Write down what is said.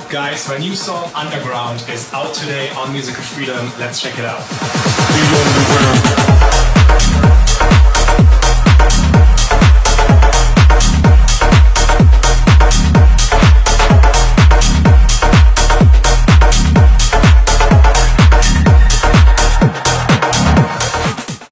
Guys, my new song Underground is out today on Musical Freedom. Let's check it out.